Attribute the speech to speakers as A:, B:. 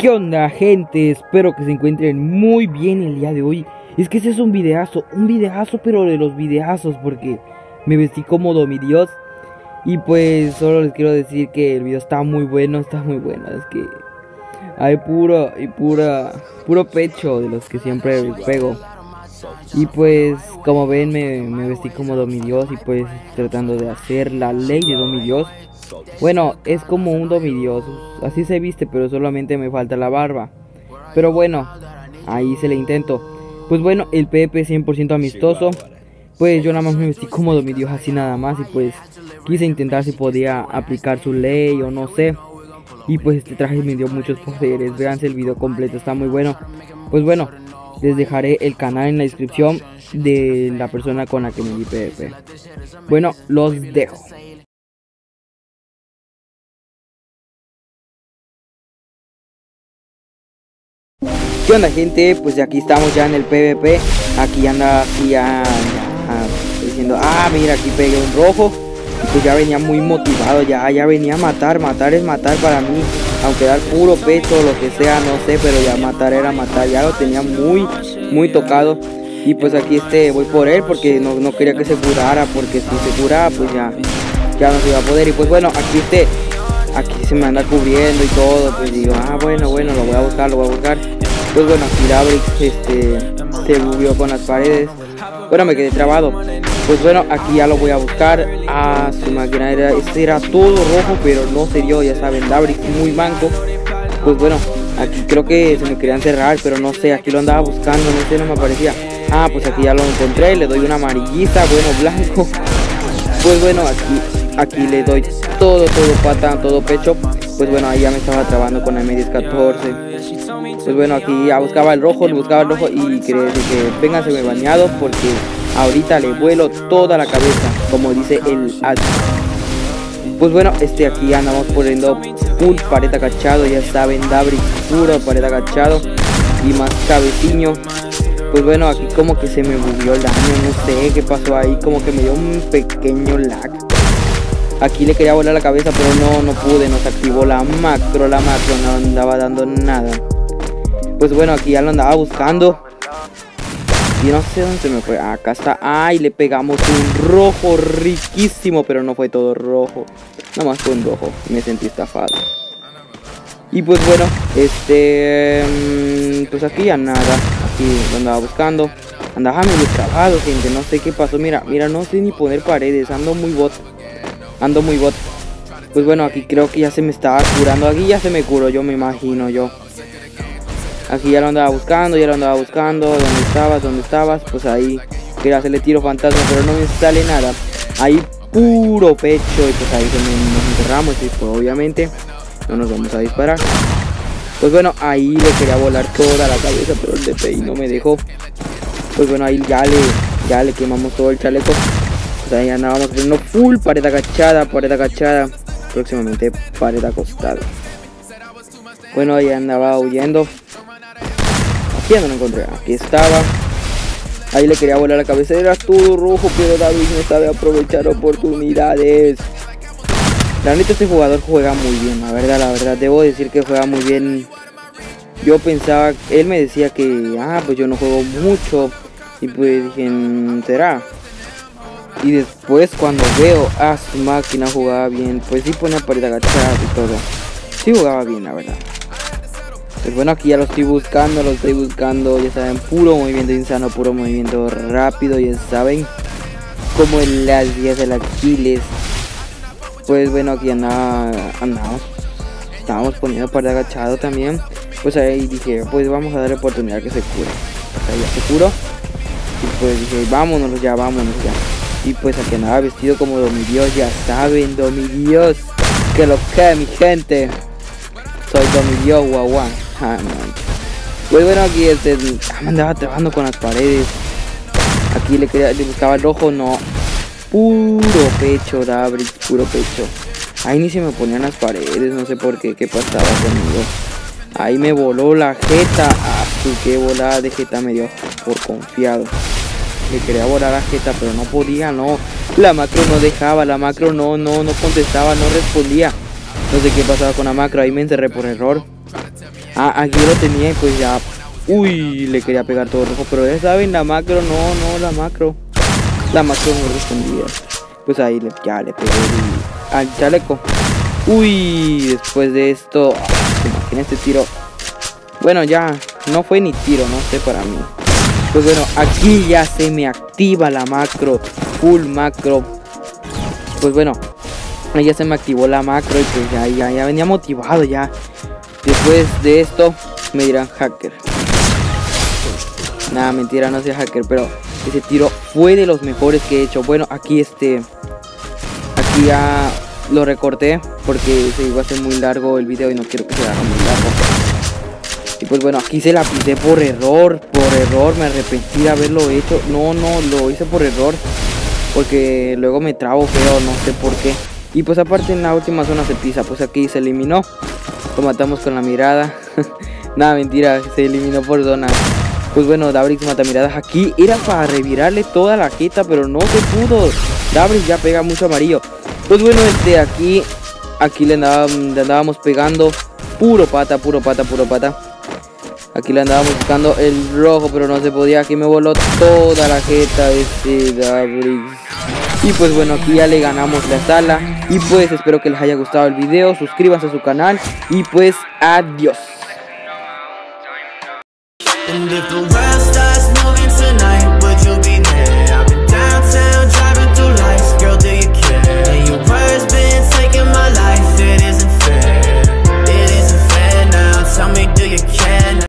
A: ¿Qué onda, gente? Espero que se encuentren muy bien el día de hoy. Es que ese es un videazo pero de los videazos, porque me vestí como Domidios. Y pues solo les quiero decir que el video está muy bueno, Es que hay puro pecho de los que siempre pego. Y pues como ven me vestí como Domidios y pues tratando de hacer la ley de Domidios. Bueno, es como un Domidios, así se viste, pero solamente me falta la barba. Pero bueno, ahí se le intento. Pues bueno, el PvP 100% amistoso. Pues yo nada más me vestí como Domidios, así nada más. Y pues quise intentar si podía aplicar su ley o no sé. Y pues este traje me dio muchos poderes. Véanse el video completo, está muy bueno. Pues bueno, les dejaré el canal en la descripción de la persona con la que me di PvP. Bueno, los dejo. ¿Qué onda, gente? Pues aquí estamos ya en el PvP. Aquí anda así ya diciendo, mira, aquí pegué un rojo. Y pues ya venía muy motivado, ya venía a matar es matar para mí. Aunque dar puro pecho o lo que sea, no sé, pero ya matar era matar. Ya lo tenía muy tocado. Y pues aquí voy por él porque no quería que se curara, porque si se curaba pues ya no se iba a poder. Y pues bueno, aquí se me anda cubriendo y todo. Pues digo, bueno, lo voy a buscar. Pues bueno, aquí Dabrix se bugueó con las paredes. Bueno, me quedé trabado. Pues bueno, aquí ya lo voy a buscar. Su máquina era todo rojo, pero no se dio, ya saben, Dabrix muy manco. Pues bueno, aquí creo que se me querían cerrar, pero no sé, aquí lo andaba buscando, no sé, no me aparecía. Pues aquí ya lo encontré, le doy una amarillita, bueno, blanco. Pues bueno, aquí le doy todo pata, todo pecho. Pues bueno, ahí ya me estaba trabando con el M1014. Pues bueno, aquí ya buscaba el rojo y crees que vénganse bañado porque ahorita le vuelo toda la cabeza, como dice el ad. Pues bueno, aquí andamos poniendo full pared agachado, ya saben, Dabrix puro pared agachado y más cabeciño. Pues bueno, aquí como que se me bugueó el daño, no sé qué pasó ahí, como que me dio un pequeño lag. Aquí le quería volar la cabeza, pero no pude, nos activó la macro, no andaba dando nada. Pues bueno, aquí ya lo andaba buscando y no sé dónde se me fue. Acá está. Le pegamos un rojo riquísimo, pero no fue todo rojo, nada más fue un rojo. Me sentí estafado. Y pues bueno, pues aquí ya nada. Aquí lo andaba buscando. Andaba medio trabado, gente, no sé qué pasó. Mira, no sé ni poner paredes, ando muy bot. Pues bueno, aquí creo que ya se me estaba curando. Aquí ya se me curó, yo me imagino yo. Aquí ya lo andaba buscando, ¿Dónde estabas? Pues ahí quería hacerle tiro fantasma, pero no me sale nada. Ahí puro pecho y pues ahí nos encerramos y pues obviamente no nos vamos a disparar. Pues bueno, ahí le quería volar toda la cabeza, pero el DPI no me dejó. Pues bueno, ahí ya le quemamos todo el chaleco. Pues ahí andábamos poniendo full pared agachada. Próximamente pared acostada. Bueno, ahí andaba huyendo. Aquí ya no lo encontré, aquí estaba. Ahí le quería volar la cabeza, era todo rojo, pero David no sabe aprovechar oportunidades. La neta, este jugador juega muy bien, la verdad, debo decir que juega muy bien. Yo pensaba, él me decía que, pues yo no juego mucho. Y pues dije, ¿será? Y después cuando veo, su máquina jugaba bien, pues sí ponía pared agachada y todo. Sí jugaba bien, la verdad. Pues bueno, aquí ya lo estoy buscando, ya saben, puro movimiento insano, puro movimiento rápido, ya saben, como en las vías del Aquiles. Pues bueno, aquí estábamos poniendo pared agachado también. Pues ahí dije, pues vamos a darle oportunidad que se cure. Pues ahí ya se curó. Y pues dije, vámonos ya. Y pues aquí andaba vestido como Domidios, ya saben, Domidios, que lo que mi gente. Soy Domidios, guau. Pues bueno, aquí me andaba trabando con las paredes. Aquí le buscaba el rojo, no. Puro pecho, Dabrix, puro pecho. Ahí ni se me ponían las paredes, no sé por qué pasaba conmigo. Ahí me voló la jeta. Qué volada de jeta me dio por confiado. Le quería volar la jeta, pero no podía, no. La macro no dejaba, la macro no contestaba, no respondía. No sé qué pasaba con la macro, ahí me encerré por error. Aquí lo tenía y pues ya. Uy, le quería pegar todo rojo, pero ya saben, la macro, no, la macro no respondía. Pues ahí ya le pegué al chaleco. Uy, después de esto, ¿se imagina este tiro? Bueno, ya no fue ni tiro, no sé, para mí. Pues bueno, aquí ya se me activa la macro, full macro. Pues bueno, ahí ya se me activó la macro y pues ya venía motivado ya. Después de esto me dirán hacker. Nada, mentira, no soy hacker, pero ese tiro fue de los mejores que he hecho. Bueno, aquí ya lo recorté porque se iba a hacer muy largo el video y no quiero que se haga muy largo. Y pues bueno, aquí se la pisé por error, me arrepentí de haberlo hecho. No, lo hice por error, porque luego me trabo feo, no sé por qué. Y pues aparte en la última zona se pisa, pues aquí se eliminó. Lo matamos con la mirada. Nada, mentira, se eliminó por zona. Pues bueno, Dabrix mata miradas. Aquí era para revirarle toda la jeta, pero no se pudo. Dabrix ya pega mucho amarillo. Pues bueno, aquí le andábamos pegando puro pata. Aquí le andábamos buscando el rojo, pero no se podía. Aquí me voló toda la jeta ese Dabrix. Y pues bueno, aquí ya le ganamos la sala. Y pues espero que les haya gustado el video. Suscríbanse a su canal. Y pues adiós. And if the